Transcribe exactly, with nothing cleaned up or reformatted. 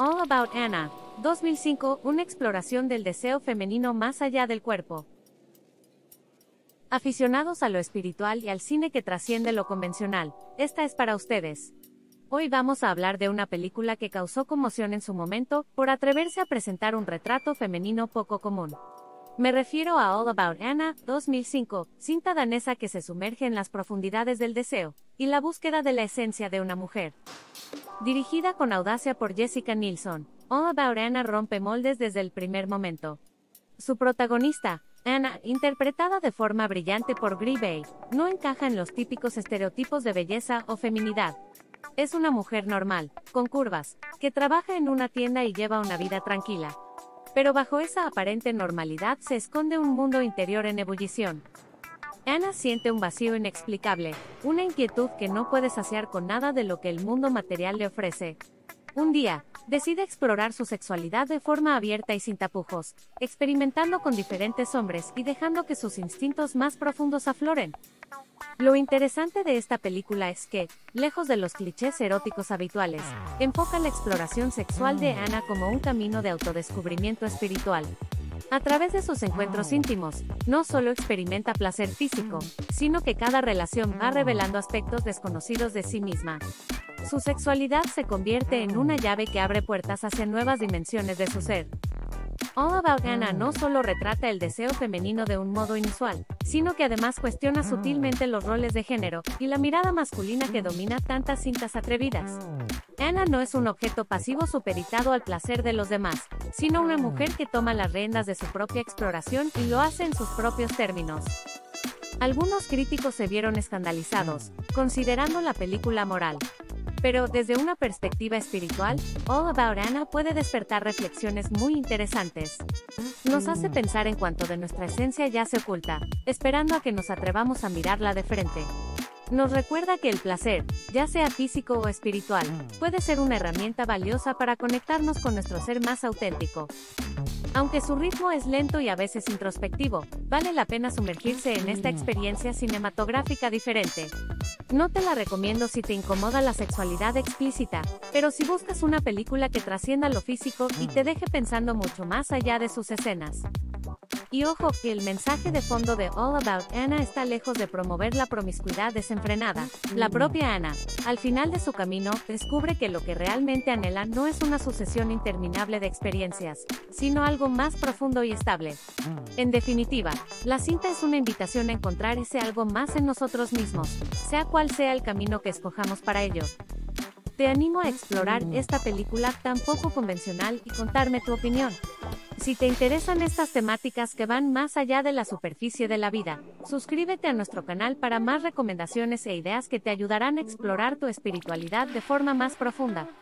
All About Anna, dos mil cinco, una exploración del deseo femenino más allá del cuerpo. Aficionados a lo espiritual y al cine que trasciende lo convencional, esta es para ustedes. Hoy vamos a hablar de una película que causó conmoción en su momento, por atreverse a presentar un retrato femenino poco común. Me refiero a All About Anna, dos mil cinco, cinta danesa que se sumerge en las profundidades del deseo y la búsqueda de la esencia de una mujer. Dirigida con audacia por Jessica Nilsson, All About Anna rompe moldes desde el primer momento. Su protagonista, Anna, interpretada de forma brillante por Brie Bey, no encaja en los típicos estereotipos de belleza o feminidad. Es una mujer normal, con curvas, que trabaja en una tienda y lleva una vida tranquila. Pero bajo esa aparente normalidad se esconde un mundo interior en ebullición. Anna siente un vacío inexplicable, una inquietud que no puede saciar con nada de lo que el mundo material le ofrece. Un día, decide explorar su sexualidad de forma abierta y sin tapujos, experimentando con diferentes hombres y dejando que sus instintos más profundos afloren. Lo interesante de esta película es que, lejos de los clichés eróticos habituales, enfoca la exploración sexual de Anna como un camino de autodescubrimiento espiritual. A través de sus encuentros íntimos, no solo experimenta placer físico, sino que cada relación va revelando aspectos desconocidos de sí misma. Su sexualidad se convierte en una llave que abre puertas hacia nuevas dimensiones de su ser. All About Anna no solo retrata el deseo femenino de un modo inusual, sino que además cuestiona sutilmente los roles de género y la mirada masculina que domina tantas cintas atrevidas. Anna no es un objeto pasivo supeditado al placer de los demás, sino una mujer que toma las riendas de su propia exploración y lo hace en sus propios términos. Algunos críticos se vieron escandalizados, considerando la película moral. Pero, desde una perspectiva espiritual, All About Anna puede despertar reflexiones muy interesantes. Nos hace pensar en cuánto de nuestra esencia ya se oculta, esperando a que nos atrevamos a mirarla de frente. Nos recuerda que el placer, ya sea físico o espiritual, puede ser una herramienta valiosa para conectarnos con nuestro ser más auténtico. Aunque su ritmo es lento y a veces introspectivo, vale la pena sumergirse en esta experiencia cinematográfica diferente. No te la recomiendo si te incomoda la sexualidad explícita, pero si buscas una película que trascienda lo físico y te deje pensando mucho más allá de sus escenas. Y ojo, que el mensaje de fondo de All About Anna está lejos de promover la promiscuidad desenfrenada. La propia Anna, al final de su camino, descubre que lo que realmente anhela no es una sucesión interminable de experiencias, sino algo más profundo y estable. En definitiva, la cinta es una invitación a encontrar ese algo más en nosotros mismos, sea cual sea el camino que escojamos para ello. Te animo a explorar esta película tan poco convencional y contarme tu opinión. Si te interesan estas temáticas que van más allá de la superficie de la vida, suscríbete a nuestro canal para más recomendaciones e ideas que te ayudarán a explorar tu espiritualidad de forma más profunda.